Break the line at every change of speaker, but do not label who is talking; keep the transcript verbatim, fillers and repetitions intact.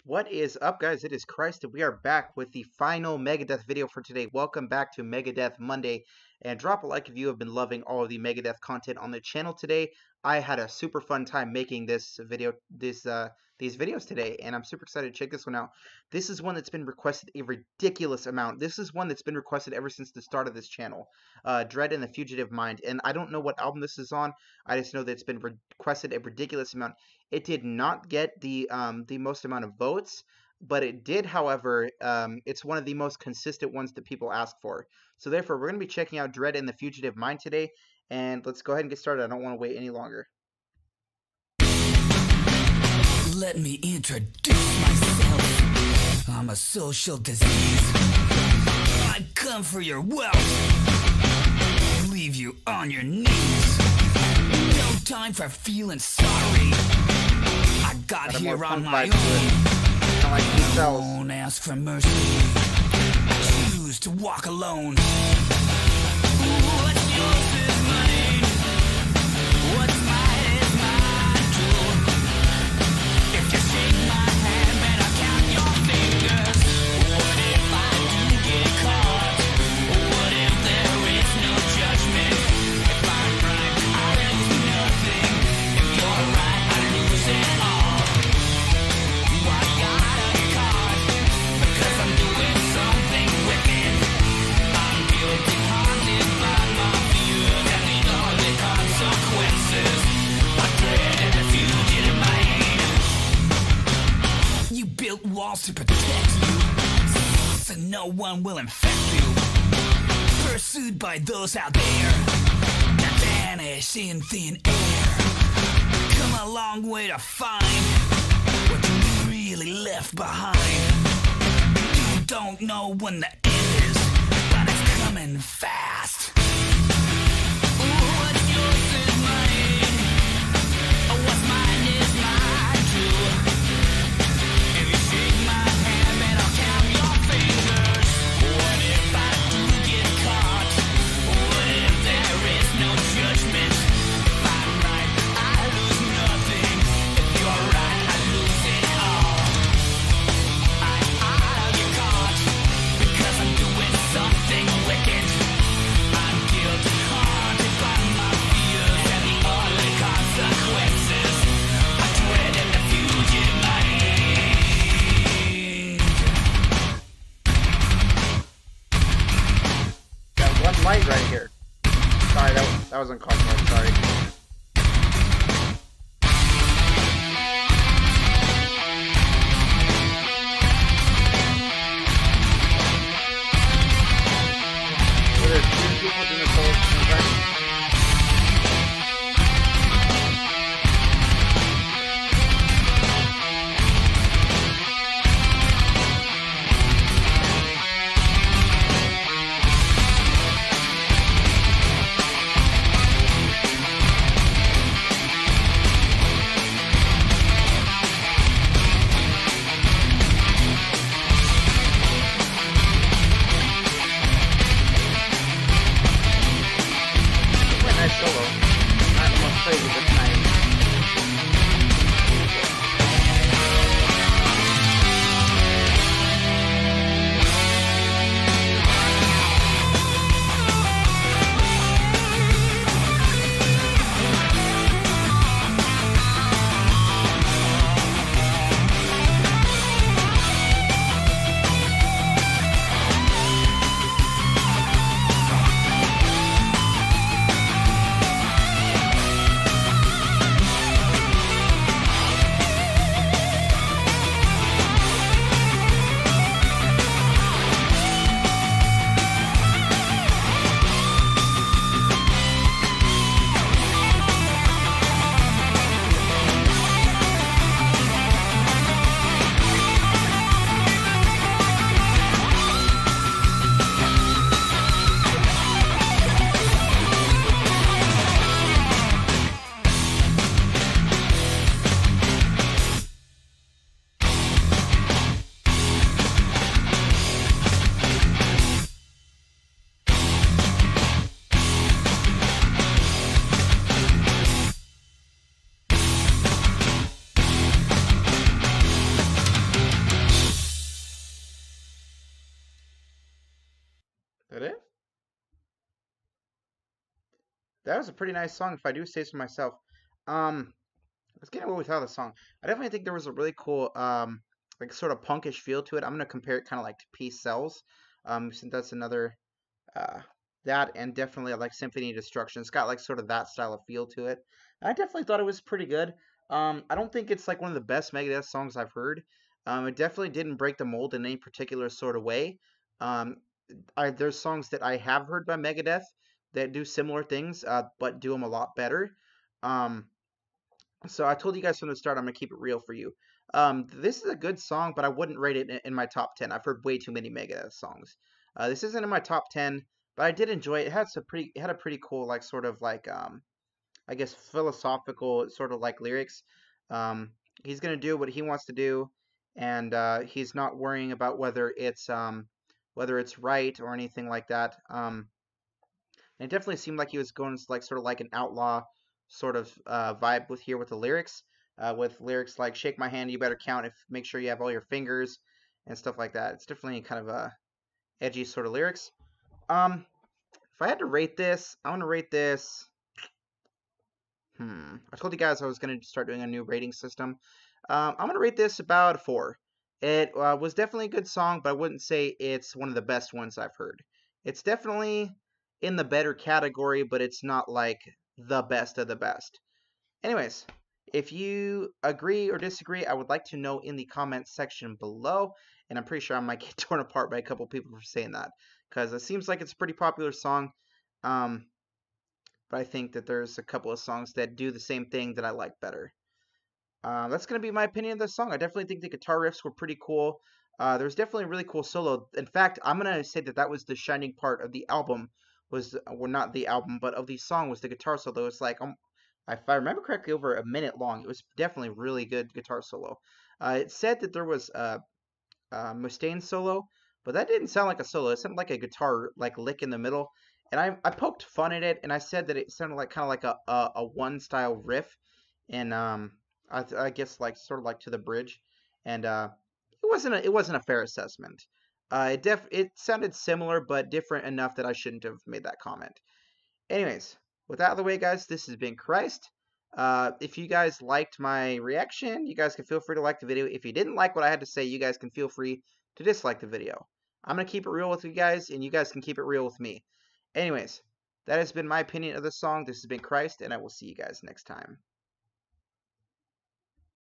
What is up, guys? It is Christ, and we are back with the final Megadeth video for today. Welcome back to Megadeth Monday, and drop a like if you have been loving all of the Megadeth content on the channel today. I had a super fun time making this video, this uh, these videos today, and I'm super excited to check this one out. This is one that's been requested a ridiculous amount. This is one that's been requested ever since the start of this channel, uh, Dread and the Fugitive Mind, and I don't know what album this is on. I just know that it's been requested a ridiculous amount. It did not get the um, the most amount of votes, but it did, however, um, it's one of the most consistent ones that people ask for. So therefore, we're going to be checking out Dread and the Fugitive Mind today, and let's go ahead and get started. I don't want to wait any longer.
Let me introduce myself. I'm a social disease. I come for your wealth, leave you on your knees. No time for feeling sorry. I got
Got
here on my own.
I like these cells.
Don't ask for mercy. I choose to walk alone. What's yours is mine. What's mine is mine too. If you shake my hand, man, I'll count your fingers. What if I do get caught? What if there is no judgment? If I'm right, I lose nothing. If you're right, I lose it all. I got a card because I'm doing something wicked. I'm guilty, haunted by my fears and the ugly consequences. I dread and the fugitive mind. You built walls to protect you, so no one will infect you. Pursued by those out there that vanish in thin air. Come a long way to find what you really left behind. You don't know when the end is, but it's coming fast. What's yours is mine. What's mine is mine too. If you shake my hand, then I'll count your fingers. What if I do get caught? What if there is no judgment? If I'm right, I lose nothing. If you're right, I lose it all. I ought to get caught because I'm doing something wicked. I'm guilty, haunted by my fears and the ugly consequences. I dread and the fugitive mind.
Got one light right here. Sorry, that was, that was uncalled for. I'm sorry. So there's two people doing the solo soundtrack. that was a pretty nice song, if I do say so myself. Um, let's get into what we thought of the song. I definitely think there was a really cool, um, like sort of punkish feel to it. I'm gonna compare it kind of like to Peace Sells, um, since that's another, uh, that and definitely like Symphony of Destruction. It's got like sort of that style of feel to it. I definitely thought it was pretty good. Um, I don't think it's like one of the best Megadeth songs I've heard. Um, it definitely didn't break the mold in any particular sort of way. Um, I, there's songs that I have heard by Megadeth that do similar things, uh, but do them a lot better. Um, so I told you guys from the start, I'm gonna keep it real for you. Um, this is a good song, but I wouldn't rate it in, in my top ten. I've heard way too many Megadeth songs. Uh, this isn't in my top ten, but I did enjoy it. It had some pretty, it had a pretty cool, like sort of like, um, I guess philosophical sort of like lyrics. Um, he's gonna do what he wants to do, and uh, he's not worrying about whether it's um, whether it's right or anything like that. Um, and it definitely seemed like he was going like sort of like an outlaw sort of uh, vibe with here with the lyrics, uh, with lyrics like "Shake my hand, you better count if make sure you have all your fingers" and stuff like that. It's definitely kind of a edgy sort of lyrics. Um, if I had to rate this, I want to rate this. Hmm. I told you guys I was going to start doing a new rating system. Um, I'm going to rate this about a four. It uh, was definitely a good song, but I wouldn't say it's one of the best ones I've heard. It's definitely in the better category, but it's not like the best of the best. Anyways, if you agree or disagree, I would like to know in the comments section below. And I'm pretty sure I might get torn apart by a couple people for saying that, because it seems like it's a pretty popular song. Um, but I think that there's a couple of songs that do the same thing that I like better. Uh, that's going to be my opinion of this song. I definitely think the guitar riffs were pretty cool. Uh, there's definitely a really cool solo. In fact, I'm going to say that that was the shining part of the album. Was well, not the album, but of the song was the guitar solo. It's like, um, if I remember correctly, over a minute long. It was definitely really good guitar solo. Uh, it said that there was a, a Mustaine solo, but that didn't sound like a solo. It sounded like a guitar like lick in the middle. And I, I poked fun at it, and I said that it sounded like kind of like a, a, a one style riff, and um, I, I guess like sort of like to the bridge, and uh, it wasn't a, it wasn't a fair assessment. Uh, it def it sounded similar but different enough that I shouldn't have made that comment. Anyways, with that out of the way, guys, this has been Christ. Uh, if you guys liked my reaction, you guys can feel free to like the video. If you didn't like what I had to say, you guys can feel free to dislike the video. I'm going to keep it real with you guys, and you guys can keep it real with me. Anyways, that has been my opinion of the song. This has been Christ, and I will see you guys next time.